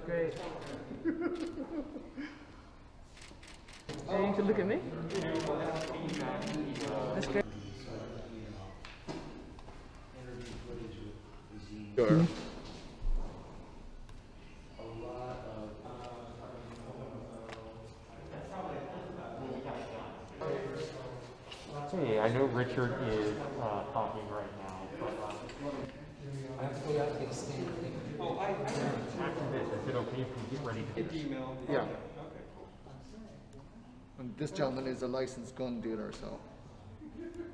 great. Hey, you can look at me. That's great. Sure. Hey, I know Richard is talking right now, but I have to go out to get a stamp. after this, is it okay if we get ready to Email. Yeah. And this gentleman is a licensed gun dealer, so.